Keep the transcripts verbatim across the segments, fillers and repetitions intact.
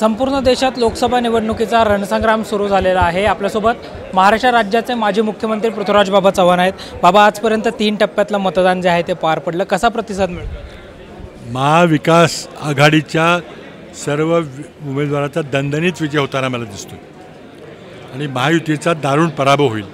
संपूर्ण देशात लोकसभा निवडणुकीचा रणसंग्राम सुरू झालेला आहे। आपल्यासोबत महाराष्ट्र राज्याचे माजी मुख्यमंत्री पृथ्वीराज बाबा चव्हाण आहेत। बाबा, आजपर्यंत तीन टप्प्यातलं मतदान जे आहे ते पार पडलं, कसा प्रतिसाद मिळतो? महाविकास आघाडीच्या सर्व उमेदवारांचा दणदणीत विजय होताना मला दिसतो आणि महायुतीचा दारुण पराभव होईल।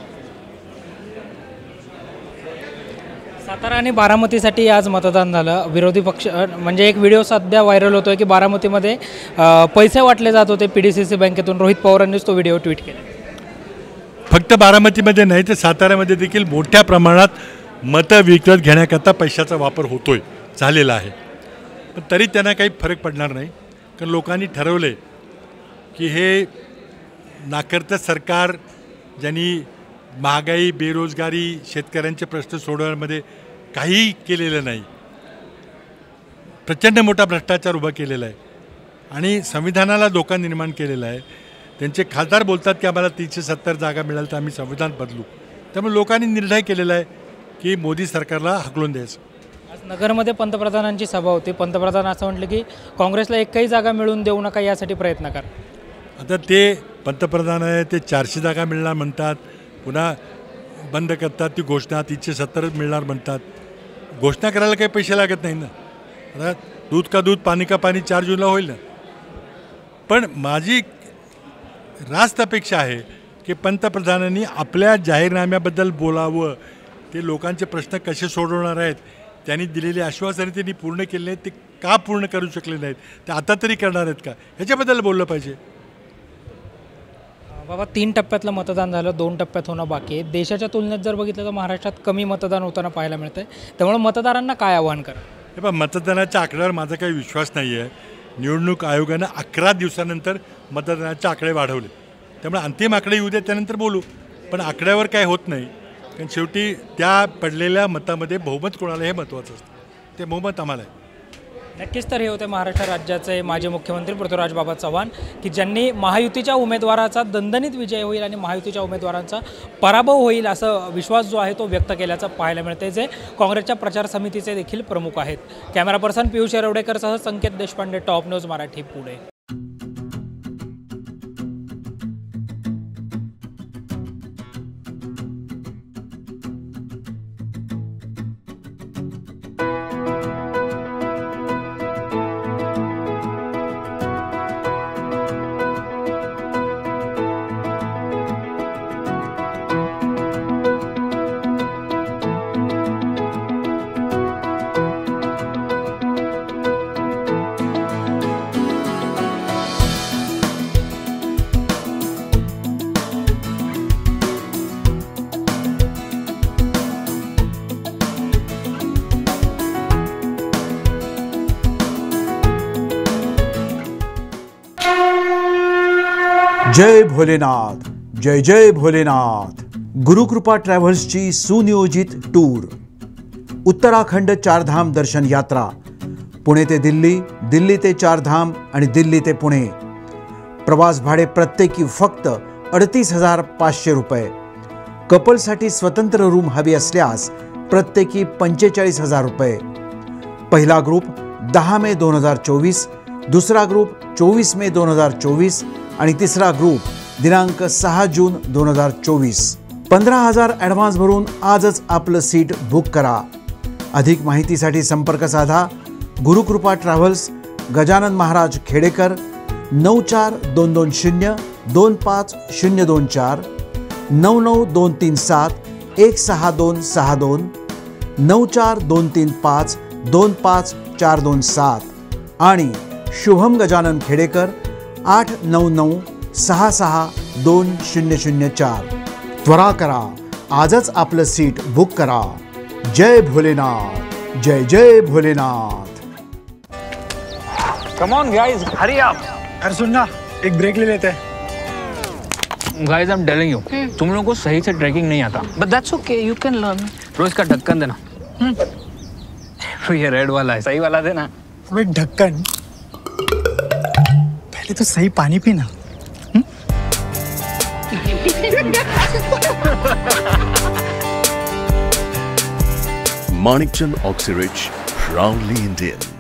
सातारा आणि बारामतीसाठी आज मतदान झालं। विरोधी पक्ष म्हणजे एक व्हिडिओ सध्या व्हायरल होतोय की बारामतीमध्ये पैसे वाटले जात होते पीडीसीसी बँकेतून। रोहित पवारांनीच तो व्हिडिओ ट्विट केला। फक्त बारामतीमध्ये नाही तर साताऱ्यामध्ये देखील मोठ्या प्रमाणात मतं विकत घेण्याकरता पैशाचा वापर होतोय, झालेला आहे। पण तरी त्यांना काही फरक पडणार नाही, कारण लोकांनी ठरवले की हे नाकर्ते सरकार ज्यांनी महागाई, बेरोजगारी, शेतकऱ्यांचे प्रश्न सोडवण्यामध्ये काही केलेलं नाही, प्रचंड मोठा भ्रष्टाचार उभा केलेला आहे आणि संविधानाला धोका निर्माण केलेला आहे। त्यांचे खासदार बोलतात की आम्हाला तीनशे सत्तर जागा मिळाल तर आम्ही संविधान बदलू। त्यामुळे लोकांनी निर्णय केलेला आहे की मोदी सरकारला हकलून द्यायचं। आज नगरमध्ये पंतप्रधानांची सभा होती। पंतप्रधान असं म्हटलं की काँग्रेसला एकही जागा मिळून देऊ नका, यासाठी प्रयत्न करा। आता ते पंतप्रधान आहे, ते चारशे जागा मिळणार म्हणतात, पुन्हा बंद करतात ती घोषणा, तीनशे सत्तरच मिळणार म्हणतात। घोषणा करायला काही पैसे लागत नाही ना। आता दूध का दूध, पाणी का पाणी चार जूनला होईल ना। पण माझी रास्त अपेक्षा आहे की पंतप्रधानांनी आपल्या जाहीरनाम्याबद्दल बोलावं, ते लोकांचे प्रश्न कसे सोडवणार आहेत, त्यांनी दिलेली आश्वासने त्यांनी पूर्ण केले नाहीत, ते का पूर्ण करू शकले नाहीत, ते आता तरी करणार आहेत का, ह्याच्याबद्दल बोललं पाहिजे। बाबा, तीन टप्प्यातलं मतदान झालं, दोन टप्प्यात होणं बाकी आहे। देशाच्या तुलनेत जर बघितलं तर महाराष्ट्रात कमी मतदान होताना पाहायला मिळतंय, त्यामुळे मतदारांना काय आव्हान करा? हे पहा, मतदानाच्या आकड्यावर माझा काही विश्वास नाही आहे। निवडणूक आयोगानं अकरा दिवसानंतर मतदानाचे आकडे वाढवले, त्यामुळे अंतिम आकडे येऊ दे, त्यानंतर बोलू। पण आकड्यावर काय होत नाही, कारण शेवटी त्या पडलेल्या मतामध्ये बहुमत कोणाला हे महत्त्वाचं असतं, ते बहुमत आम्हाला आहे। नक्कीच, तर हे होते महाराष्ट्र राज्याचे माजी मुख्यमंत्री पृथ्वीराज बाबा चव्हाण, की ज्यांनी महायुतीच्या उमेदवाराचा दणदणीत विजय होईल आणि महायुतीच्या उमेदवारांचा पराभव होईल असं विश्वास जो आहे तो व्यक्त केल्याचं पाहायला मिळते, जे काँग्रेसच्या प्रचार समितीचे देखील प्रमुख आहेत। कॅमेरा पर्सन पियुष येरवडेकरसह संकेत देशपांडे, टॉप न्यूज मराठी, पुणे। जय भोलेनाथ, जय जय भोलेनाथ। गुरुकृपा ट्रॅव्हल्सची सुनियोजित टूर, उत्तराखंड चारधाम दर्शन यात्रा, पुणे ते दिल्ली, दिल्ली ते चारधाम आणि दिल्ली ते पुणे। प्रवास भाडे प्रत्येकी फक्त अडतीस हजार पाचशे रुपये। कपलसाठी स्वतंत्र रूम हवी असल्यास प्रत्येकी पंचेचाळीस हजार रुपये। पहिला ग्रुप दहा मे दोन हजार चोवीस, दुसरा ग्रुप चोवीस मे दोन हजार चोवीस आणि तिसरा ग्रुप दिनांक सहा जून दोन हजार चोवीस। पंधरा हजार ॲडव्हान्स भरून आजच आपलं सीट बुक करा। अधिक माहितीसाठी संपर्क साधा गुरुकृपा ट्रॅव्हल्स, गजानन महाराज खेडेकर, नऊ चार दोन दोन शून्य दोन पाच शून्य दोन चार, नऊ नऊ दोन तीन सात एक सहा दोन सहा दोन, नऊ चार दोन तीन पाच दोन पाच चार दोन सात आणि शुभम गजानन खेडेकर आठ नऊ नऊ सहा सहा दोन शून्य शून्य चार। त्वरा करा, आजच आपलं सीट बुक करा। जय भोलेनाथ, जय जय Bholenath. Come on guys, hurry up. अरे सुन ना, एक ब्रेक ले लेते हैं। Guys, I am telling you, तुम लोगों को सही से ट्रैकिंग नहीं आता, but that's okay, you can learn. रोज का ढक्कन देना। तो ये रेड वाला है, सही वाला देना। अबे ढक्कन, पहले तो सही पानी पीना। Manikchand Oxyrich, proudly Indian.